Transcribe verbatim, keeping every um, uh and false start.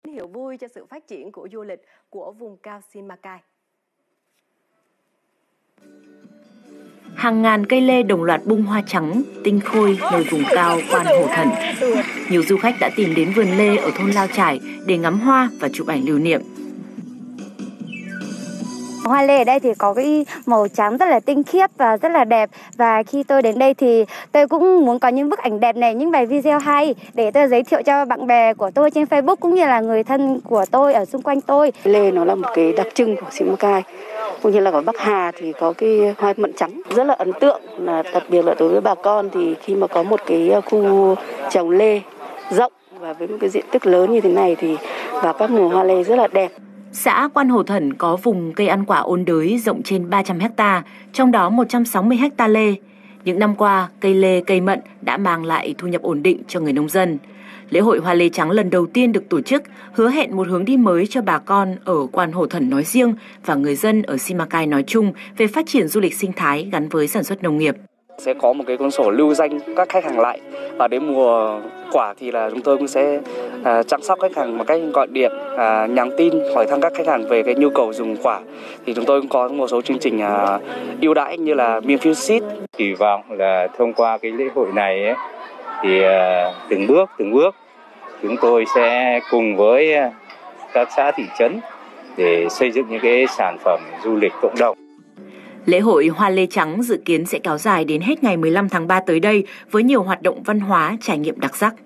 Hiệu vui cho sự phát triển của du lịch của vùng cao Simacai. Hàng ngàn cây lê đồng loạt bung hoa trắng, tinh khôi nơi vùng cao Quan Hổ Thần. Nhiều du khách đã tìm đến vườn lê ở thôn Lao Chải để ngắm hoa và chụp ảnh lưu niệm. Hoa lê ở đây thì có cái màu trắng rất là tinh khiết và rất là đẹp. Và khi tôi đến đây thì tôi cũng muốn có những bức ảnh đẹp này, những bài video hay để tôi giới thiệu cho bạn bè của tôi trên Facebook cũng như là người thân của tôi ở xung quanh tôi. Lê nó là một cái đặc trưng của Simacai. Cũng như là ở Bắc Hà thì có cái hoa mận trắng rất là ấn tượng, là đặc biệt là đối với bà con thì khi mà có một cái khu trồng lê rộng và với một cái diện tích lớn như thế này thì vào các mùa hoa lê rất là đẹp. Xã Quan Hổ Thần có vùng cây ăn quả ôn đới rộng trên ba trăm héc ta, trong đó một trăm sáu mươi héc ta lê. Những năm qua, cây lê, cây mận đã mang lại thu nhập ổn định cho người nông dân. Lễ hội hoa lê trắng lần đầu tiên được tổ chức hứa hẹn một hướng đi mới cho bà con ở Quan Hổ Thần nói riêng và người dân ở Simacai nói chung về phát triển du lịch sinh thái gắn với sản xuất nông nghiệp. Sẽ có một cái cuốn sổ lưu danh các khách hàng lại, và đến mùa quả thì là chúng tôi cũng sẽ à, chăm sóc khách hàng bằng cách gọi điện, à, nhắn tin hỏi thăm các khách hàng về cái nhu cầu dùng quả. Thì chúng tôi cũng có một số chương trình à, ưu đãi như là miễn phí ship. Kỳ vọng là thông qua cái lễ hội này ấy, thì à, từng bước từng bước chúng tôi sẽ cùng với các xã thị trấn để xây dựng những cái sản phẩm du lịch cộng đồng. Lễ hội hoa lê trắng dự kiến sẽ kéo dài đến hết ngày mười lăm tháng ba tới đây với nhiều hoạt động văn hóa, trải nghiệm đặc sắc.